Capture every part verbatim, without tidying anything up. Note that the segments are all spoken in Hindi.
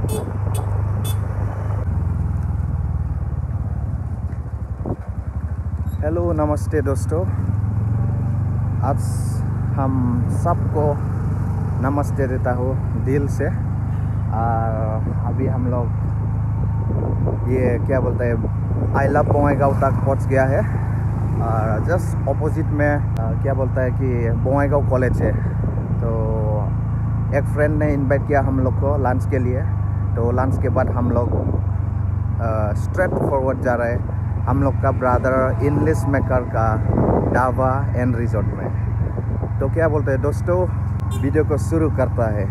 हेलो नमस्ते दोस्तों, आज हम सबको नमस्ते देता हूँ दिल से। और अभी हम लोग ये क्या बोलते हैं आई लव बोंगाईगांव तक पहुँच गया है। और जस्ट ऑपोजिट में आ, क्या बोलता है कि बोंगाईगांव कॉलेज है। तो एक फ्रेंड ने इनवाइट किया हम लोग को लंच के लिए। तो लंच के बाद हम लोग स्ट्रेट फॉरवर्ड जा रहे हैं हम लोग का ब्रदर इंग्लिश मेकर का ढाबा एंड रिजॉर्ट में। तो क्या बोलते हैं दोस्तों, वीडियो को शुरू करता है।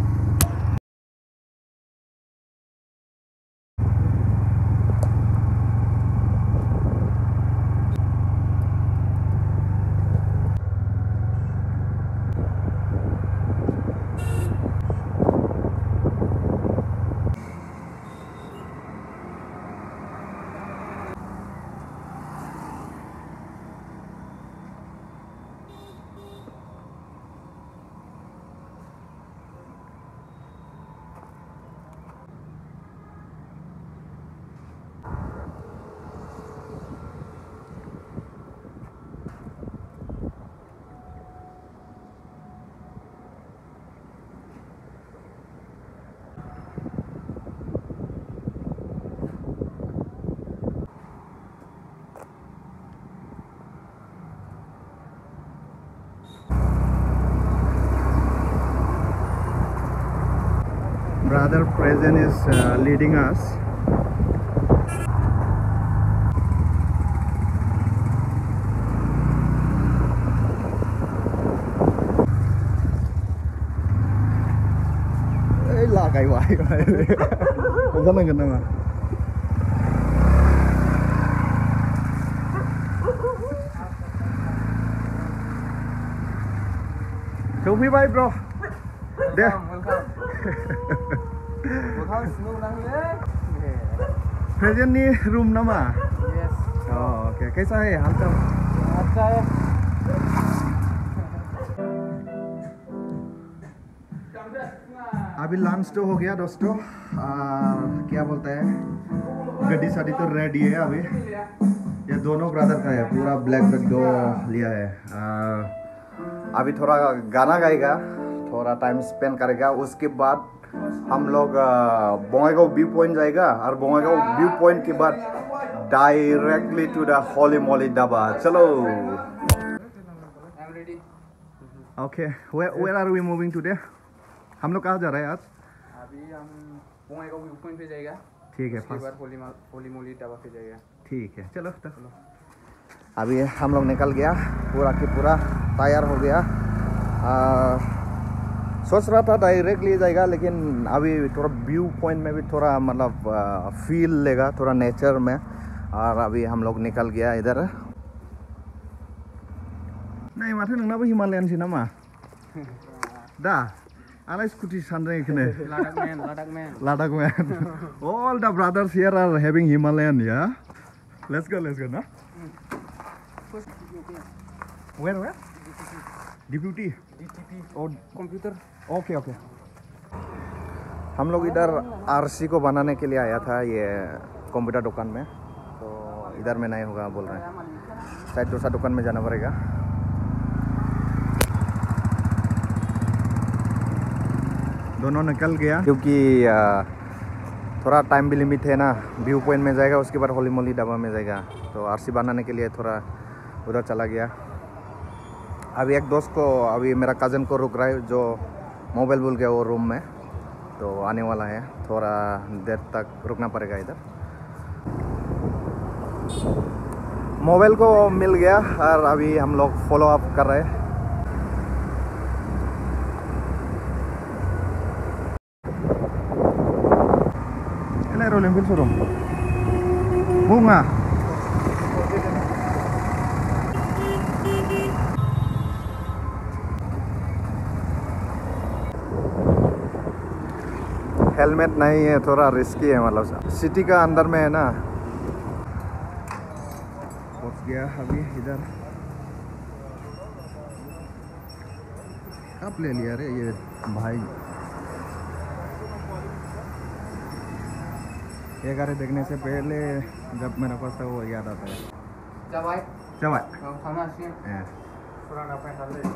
Brother present is uh, leading us. Ê, là cái quái vậy. Rất là gần mà. Sophie bye bro. There. Present नी रूम नमा? यस। ओके, कैसा है हालचाल? अच्छा है। अभी लंच तो हो गया दोस्तों। आ, क्या बोलता है गड्डी साड़ी तो रेडी है। अभी ये दोनों ब्रदर का है, पूरा ब्लैक बैग दो लिया है। आ, अभी थोड़ा गाना गाएगा, थोड़ा टाइम स्पेंड करेगा। उसके बाद हम लोग बोंगाईगांव व्यू पॉइंट जाएगा और बोंगाईगांव व्यू पॉइंट के बाद directly to the Holy Moly Dhaba. चलो। Okay, where are we moving today? हम लोग कहाँ जा रहे हैं आज? अभी हम बोंगाईगांव व्यू पॉइंट पे जाएगा। ठीक है, उसके बाद होली होली मोली ढाबा पे जाएगा। ठीक है, चलो चलो। अभी हम लोग निकल गया, पूरा के पूरा तैयार हो गया। आ, सोच रहा था डायरेक्टली जाएगा, लेकिन अभी थोड़ा व्यू पॉइंट में भी थोड़ा मतलब फील लेगा, थोड़ा नेचर में। और अभी हम लोग निकल गया इधर। नहीं माथे नोंनाबो हिमालयन सिनेमा दा आला स्कूटी सानदों इखने Ladakh man Ladakh man Ladakh man all the brothers here are having Himalayan yeah let's go let's go ना वेयर वेयर डिप्यूटी और कंप्यूटर। Okay okay. हम लोग इधर आरसी को बनाने के लिए आया था, ये कंप्यूटर दुकान में। तो इधर में नहीं होगा बोल रहे हैं, शायद दूसरा दुकान में जाना पड़ेगा। दोनों निकल गया क्योंकि थोड़ा टाइम भी लिमिट है ना। व्यू पॉइंट में जाएगा, उसके बाद होली मोली ढाबा में जाएगा। तो आरसी बनाने के लिए थोड़ा उधर चला गया। अभी एक दोस्त को, अभी मेरा कज़न को रुक रहा है जो मोबाइल भूल गया वो रूम में। तो आने वाला है, थोड़ा देर तक रुकना पड़ेगा इधर। मोबाइल को मिल गया और अभी हम लोग फॉलो अप कर रहे हैं। Ini rolling film suruh bunga. Helmet नहीं है, थोड़ा रिस्की है, मतलब सिटी का अंदर में है ना। पहुंच गया अभी इधर। कब ले लिया रे ये भाई? ये गाड़ी देखने से पहले जब मेरे पास था वो याद आता है। Jawai. Jawai. Oh, sama sih. Eh. Kurang apa yang kali?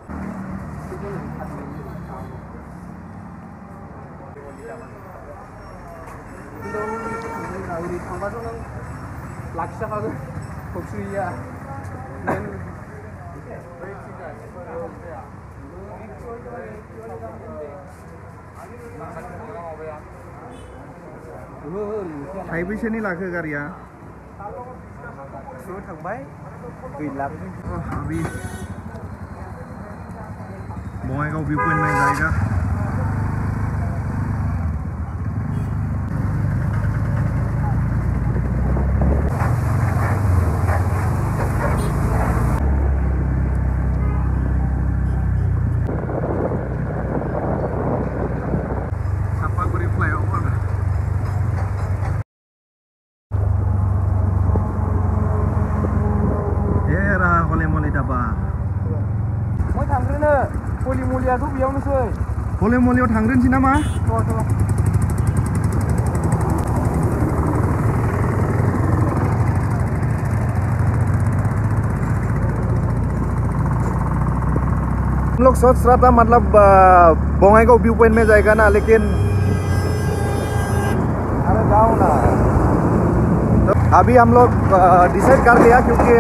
Udah tambah dong. Laksa kagak? Kopsuya. थाइबैसेनि लाखो गारिया Suruh थांबाय दुइ लाख अभी बङाइगाव व्यू पॉइंट में जाएगा। Sapaguri flyover Holy Daba. Mau थांग्रोनो Holy Molyआथ' बेयावनोसै Holy Molyआव थांग्रोनोसै नामा? थ' थ' हम लोग सोच रहा था मतलब बङाइगाव व्यू पॉइंट में जाएगा ना, लेकिन अरे जाओ ना। तो अभी हम लोग डिसाइड कर लिया क्योंकि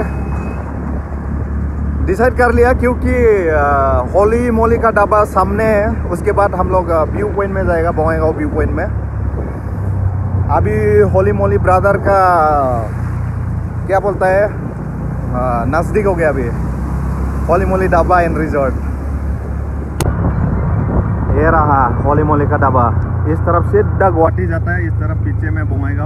डिसाइड कर लिया क्योंकि होली मोली का ढाबा सामने है। उसके बाद हम लोग व्यू पॉइंट में जाएगा, बङाइगाव व्यू पॉइंट में। अभी होली मोली ब्रदर का क्या बोलता है नज़दीक हो गया अभी Holy Moly Dhaba and resort. ये रहा होली मोली का ढाबा। इस तरफ सीधा गुवाहाटी जाता है, इस तरफ पीछे में बङाइगाव।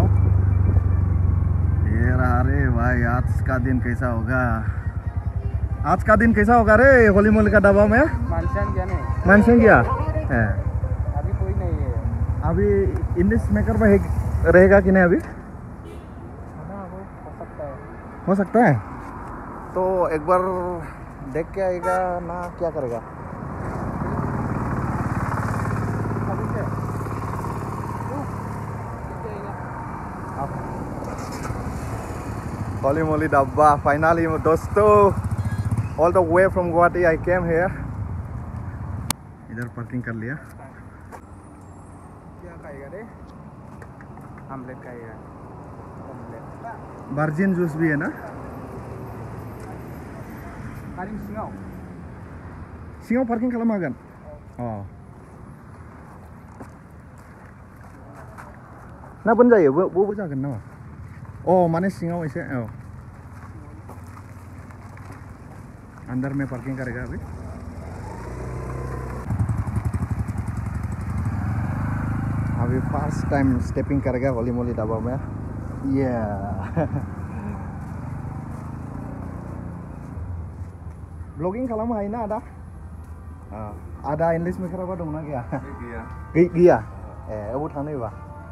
ये रहा रे भाई, आज का दिन कैसा होगा? आज का दिन कैसा होगा रे होली मोली का ढाबा में? मानसियान क्या नहीं मानसियान क्या है? अभी कोई नहीं है। अभी इंग्लिश मेकर में रहेगा कि नहीं अभी? हाँ, हो सकता है हो सकता है। तो एक बार देख के आएगा ना, क्या करेगा? होली मोली ढाबा फाइनली दोस्तों, all the way from Guwahati I came here। इधर पार्किंग कर लिया। क्या खाएगा रे? आमलेट खाएगा। आमलेट वर्जिन जूस भी है ना? पार्किंग सिंगाव सिंगाव पार्किंग खालाम हागोन। अ ना बन जायो बो जागोन नामा? अ माने सिंगाव एसे औ अंदर में पार्किंग करेगा अभी। अभी फर्स्ट टाइम स्टेपिंग करेगा होली मोली ढाबा में। ये ब्लॉगिंग खालामनो हायो ना आदा? आदा इंग्लिश मेकराबा दंना गैया? गैया गैया ए अबाव थांनो एबा?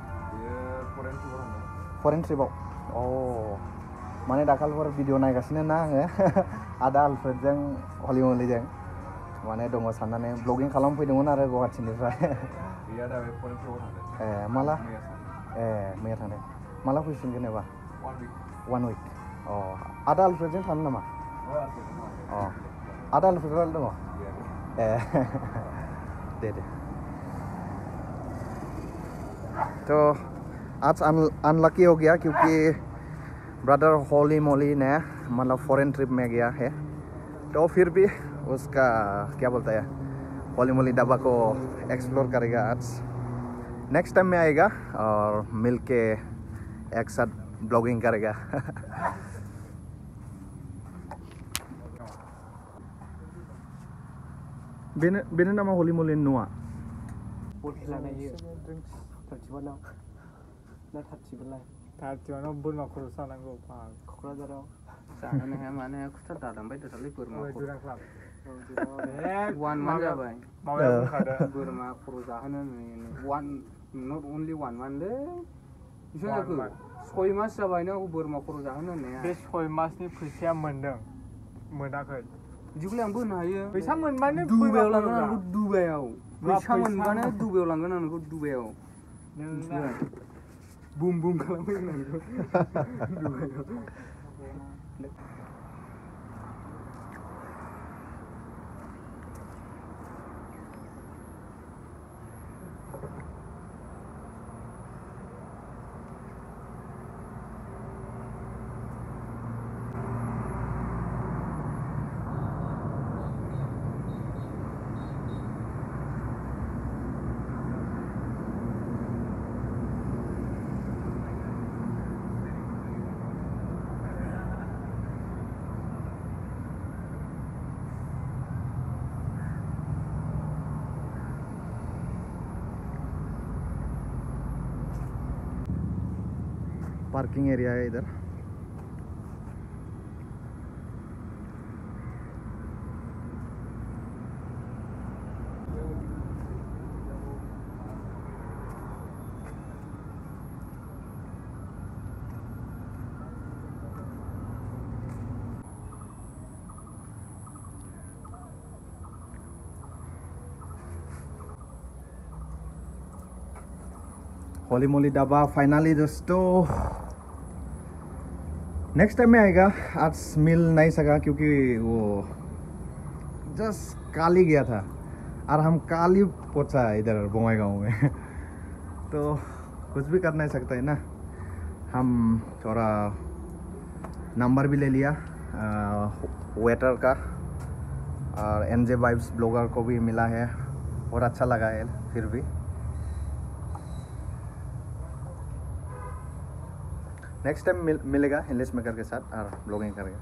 फरेन ट्रिपाव। अ माने दाखालिफोर भिडिअ नायगासिनो ना आङो आदा आलफ्रेडजों होली मोलीजों, माने दङ साननानै ब्लगिं खालामफैदोंमोन आरो गुवाहाटीनिफ्राय। गैया दा बे फरेन ट्रिपाव थांदों। ए माला? ए मैया थांदों। माला फैफिनगोन एबा? वान उइक। अ आदा आलफ्रेडजों थानो नामा? अ आदा आलफ्रेड दङ? ए दे दे। तो आज अनलकी हो गया क्योंकि ब्रदर होली मोली ने मतलब फॉरेन ट्रिप में गया है, तो फिर भी उसका क्या बोलता है होली मोली ढाबा को एक्सप्लोर करेगा। आज नेक्स्ट टाइम में आएगा और मिल के एक साथ ब्लॉगिंग करेगा। बेनो बेनो नामा होली मोली नुआ? थार्टिवानाव बोरमा खर' जानांगौ क'क्राझाराव जाहोनो हाया मानो हाया खुथार दालांबाय थाथारलै बोरमा खर' वान मान जाबाय बोरमा खर' जाहोनो वान नट अनलि वान मानलै बेसेबां जाखो सय मास जाबाय नों बोरमा खर' जाहोनो होननाया। बे सय मासनि फैसाया मोनदों मोनाखै? बिदिखौलाय आं बोनो हायो। फैसा मोनबानो दुबाइयाव लांगोन आं नोंखौ दुबाइयाव। फैसा मोनबानो दुबाइयाव लांगोन आं नोंखौ दुबाइयाव। बुम बुम खालामफैगोन पार्किंग एरिया है इधर। होली मोली ढाबा फाइनली दोस्तों, नेक्स्ट टाइम में आएगा। आज मिल नहीं सका क्योंकि वो जस्ट काल ही गया था और हम काल ही पहुंचा इधर बोंगाईगांव में तो कुछ भी कर नहीं सकते है ना। हम थोड़ा नंबर भी ले लिया आ, वेटर का, और एनजे वाइब्स ब्लॉगर को भी मिला है और अच्छा लगा है। फिर भी नेक्स्ट टाइम मिल, मिलेगा इंग्लिश मेकर के साथ और ब्लॉगिंग करेगा।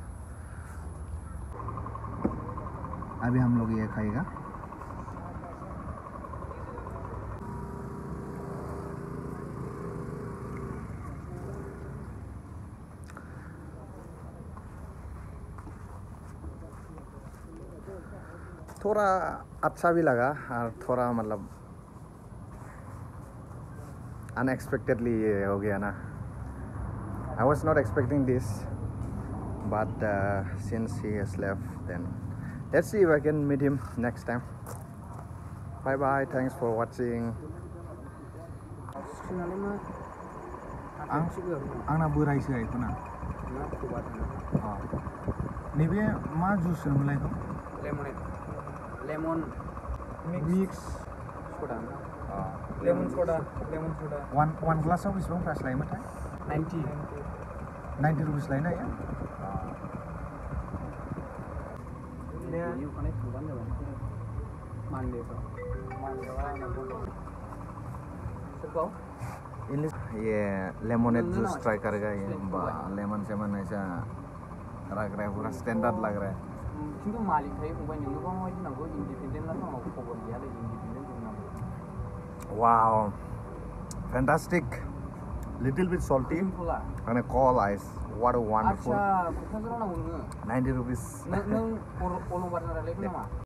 अभी हम लोग ये खाएगा। थोड़ा अच्छा भी लगा और थोड़ा मतलब अनएक्सपेक्टेडली ये हो गया ना। I was not expecting this, but uh, since he has left, then let's see if I can meet him next time. Bye bye, thanks for watching. आंना बोरायसो आइखोना नैबे मा जुस होनलाय खौ lemonade lemon mix soda lemon soda lemon soda one one ग्लासाव बेसेबां प्राइस लायोमोनथाय? नाइन्टी नाइन्टी रुपिस लायो ना या? ये लेमनेड जूस ट्राई करेगा ये। लेमन सेमन ऐसा लग रहा है, पूरा स्टैंडर्ड लग रहा है। किंतु मालिक थायो फंबाय नोङो मा माबायदि नांगौ इन्डिपेन्डेन्ट ना थांनांगौ खबर गैया लै इन्डिपेन्डेन्ट जों नांगौ। Wow fantastic, little bit salty and a cold ice. What a wonderful आच्छा क'क्राझाराव नांगौ नोङो ninety rupees. नों नों अलंबार रायलायखो नामा?